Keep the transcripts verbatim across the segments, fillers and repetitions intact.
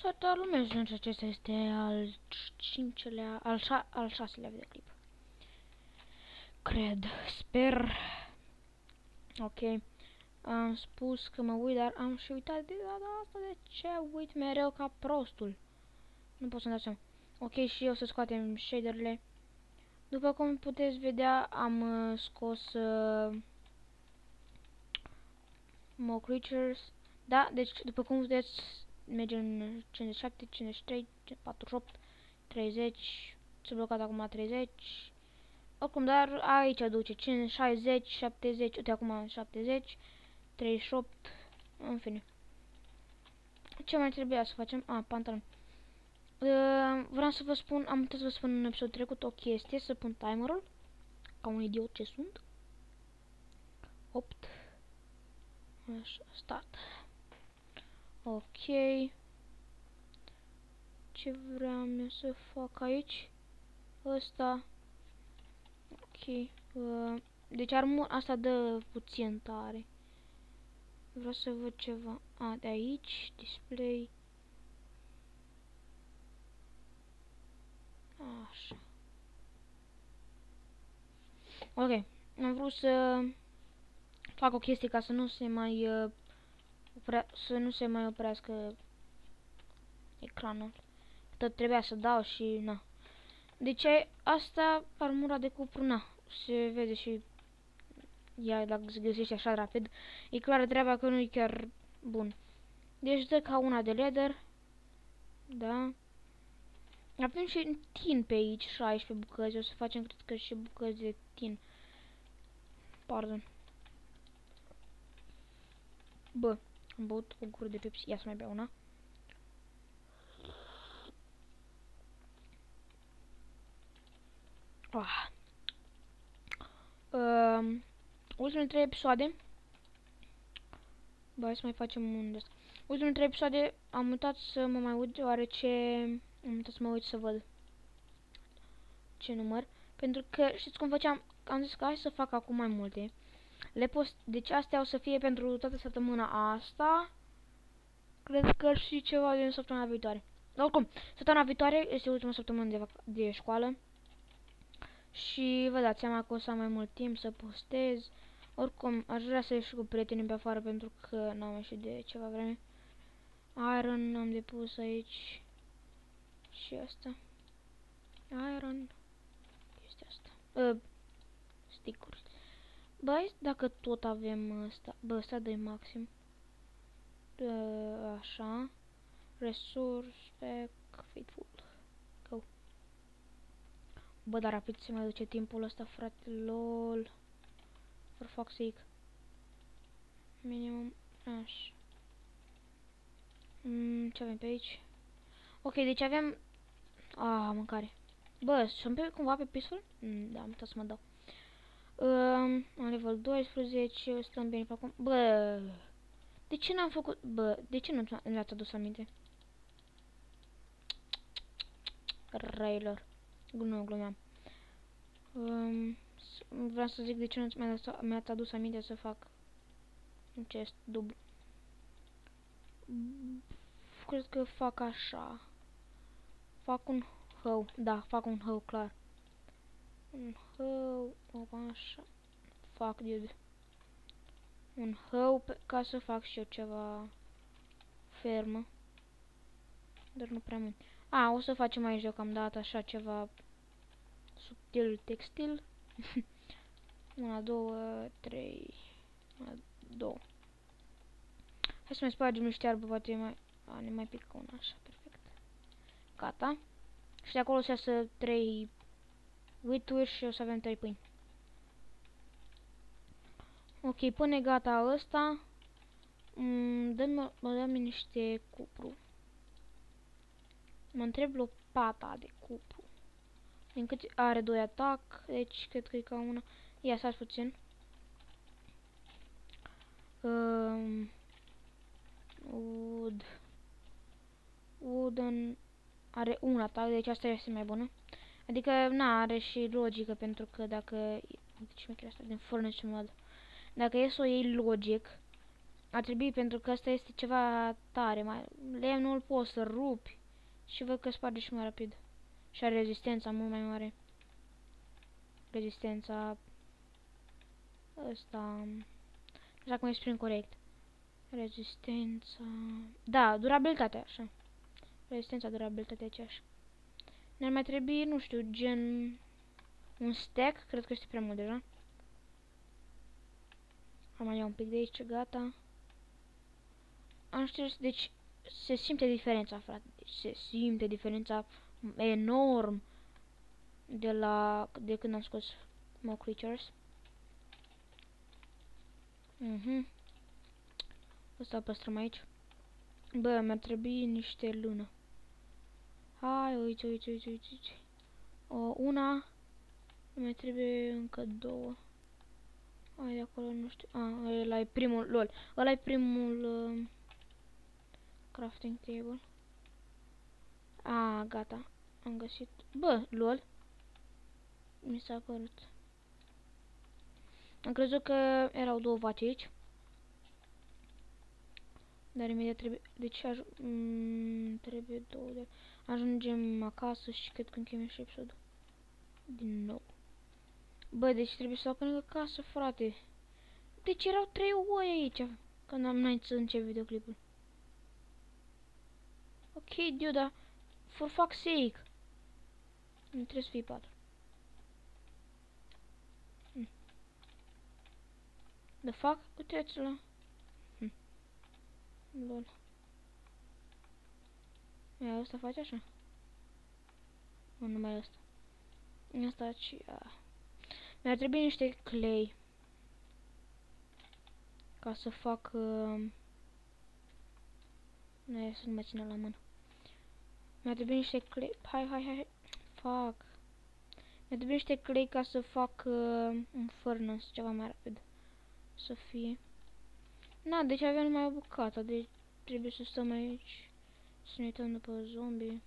Salutare lumea, și acesta este al cincelea, al, șa al șaselea videoclip. Cred, sper. Ok. Am spus că mă uit, dar am și uitat de data asta. De ce uit mereu ca prostul? Nu pot să-mi dau seama. Ok, și o să scoatem shaderele. După cum puteți vedea, am uh, scos uh, more creatures. Da, deci după cum vedeți, merge în cincizeci și șapte, cincizeci și trei, patruzeci și opt, treizeci, s-a blocat acum la treizeci. Oricum, dar aici duce cincizeci, șaizeci, șaptezeci, uite acum șaptezeci, treizeci și opt, în fine. Ce mai trebuia să facem? A, pantalon. Uh, vreau să vă spun, am uitat să vă spun în episodul trecut o chestie, să pun timerul, ca un idiot ce sunt. opt. Așa, start. Ok. Ce vreau eu să fac aici? Ăsta. Ok. Uh, deci armura asta dă puțin tare. Vreau să văd ceva. A, de aici. Display. Așa. Ok. Am vrut să fac o chestie ca să nu se mai uh, oprea, să nu se mai oprească ecranul. Tot trebuia să dau și na. Deci asta, armura de cupru, na, se vede și ea dacă se găsește așa rapid. E clară treaba că nu e chiar bun. Deci dă ca una de leather. Da. Avem și tin pe aici, șaisprezece bucăți. O să facem, cred că, și bucăți de tin. Pardon. Bă, am băut o gură de Pepsi. Ia să mai beau una. Ah. Uh, ultimele trei episoade. Bă, hai să mai facem un ăsta. Ultimele trei episoade am uitat să mă mai uit, deoarece am uitat să mă uit să văd ce număr. Pentru că știți cum făceam? Am zis că hai să fac acum mai multe. Le post, deci astea o să fie pentru toată săptămâna asta. Cred că și ceva din săptămâna viitoare. Dar oricum, săptămâna viitoare este ultima săptămână de, de școală. Și vă dați seama că o să am mai mult timp să postez. Oricum, aș vrea să ieși cu prietenii pe afară pentru că n-am ieșit de ceva vreme. Iron am depus aici. Și asta. Iron. Este asta. Uh, stick-uri. Bă, dacă tot avem ăsta. Bă, ăsta de maxim. Uh, așa. Resource, pack, faithful. Go. Bă, dar rapid se mai duce timpul ăsta, frate, lol. For fuck's sake. Minimum, așa. Mm, ce avem pe aici? Ok, deci avem... Ah, mâncare. Bă, sunt pe, cumva pe peaceful? Mm, da, am uitat să mă dau. Um, am level doisprezece, stăm bine pe acum. Bă, de ce n-am făcut... Bă, de ce nu mi-ați adus aminte? Railor. Nu, glumeam. Um, vreau să zic de ce nu mi-ați adus aminte să fac un chest dublu. Cred că fac așa. Fac un hău. Da, fac un hău, clar. Un hău, așa. Fac, dude. Un hău pe, ca să fac și eu ceva fermă. Dar nu prea mult. A, o să facem aici deocamdată așa ceva subtil textil. Una, două, trei. Una, două. Hai să mai spargem niște arbă, poate mai... A, ne mai pică una așa, perfect. Gata. Și de acolo o să iasă trei uituri și o să avem trei pâini. Ok, pune gata ăsta. Mm, dă-mi dă niște cupru. Mă întreb lopata de cupru. Din cât are doi atac, deci cred că e ca una. Ia, stați puțin. Um, wood. Wooden are un atac, deci asta este mai bună. Adică, na, are și logică, pentru că dacă... Deci mi asta din furnace mod. Dacă e să o iei logic, ar trebui, pentru că asta este ceva tare. Mai, lemnul poți să rupi și văd că sparge și mai rapid. Și are rezistența mult mai mare. Rezistența ăsta, nu știu cum exprim corect. Rezistența, da, durabilitatea, așa. Rezistența, durabilitatea, aceeași. Ne-ar mai trebui, nu știu, gen un stack, cred că este prea mult deja. Am mai ia un pic de aici, gata. Am știut, deci se simte diferența, frate. Deci se simte diferența enorm de la de când am scos More Creatures. Mhm. Ăsta păstrăm aici. Bă, mi-ar trebui niște lună. Hai, uite, uite, uite, uite, uite. O, una. Mai trebuie încă două. Hai de acolo, nu știu. A, ăla e primul, lol. Ăla e primul uh, crafting table. A, gata. Am găsit. Bă, lol. Mi s-a părut. Am crezut că erau două vaci aici. Dar imediat trebuie... Deci aj mm, trebuie două de... Ajungem acasă și cred că încheiem și episodul. Din nou. Bă, deci trebuie să fac lângă casă, frate. Deci erau trei oi aici când am înainte să încep videoclipul. Ok, dude, dar for fuck's sake. Nu trebuie să fie patru. Hm. The fuck? Uite-ți la... Hm. Lol. Ia, ăsta face așa? Nu, numai ăsta. Asta și... Mi-ar trebui niște clay. Ca să fac... Uh... Nu, să nu mă țină la mână. Mi-ar trebui niște clay... Hai, hai, hai. Fuck. Mi-ar trebui niște clay ca să fac uh, un furnace ceva mai rapid. Să fie. Na, deci avem numai o bucată. Deci trebuie să stăm aici. Să ne uităm după zombie.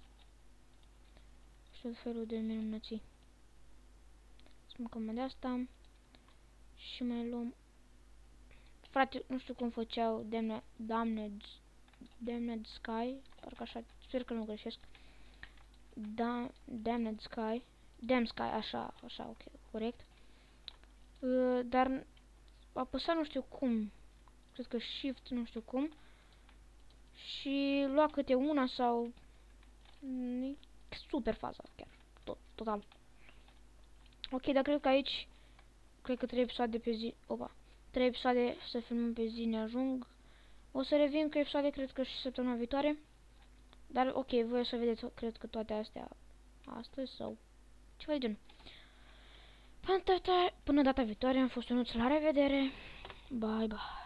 Și tot felul de minunății. Să mâncăm de asta. Și mai luăm... Frate, nu știu cum făceau Damned, Damned, Damned Sky. Parcă așa, sper că nu greșesc. Da, Damned Sky. Damn Sky, așa, așa, ok, corect. Uh, dar apăsa nu știu cum. Cred că Shift, nu știu cum. Și lua câte una sau... E super faza, chiar. Tot, total. Ok, dar cred că aici... Cred că trei episoade pe zi... Opa. Trei episoade să filmăm pe zi ne ajung. O să revin cu episoade, cred că și săptămâna viitoare. Dar ok, voi o să vedeți, cred că toate astea astăzi sau ceva de genul. Până data, până data viitoare am fost Ionuț, la revedere. Bye, bye.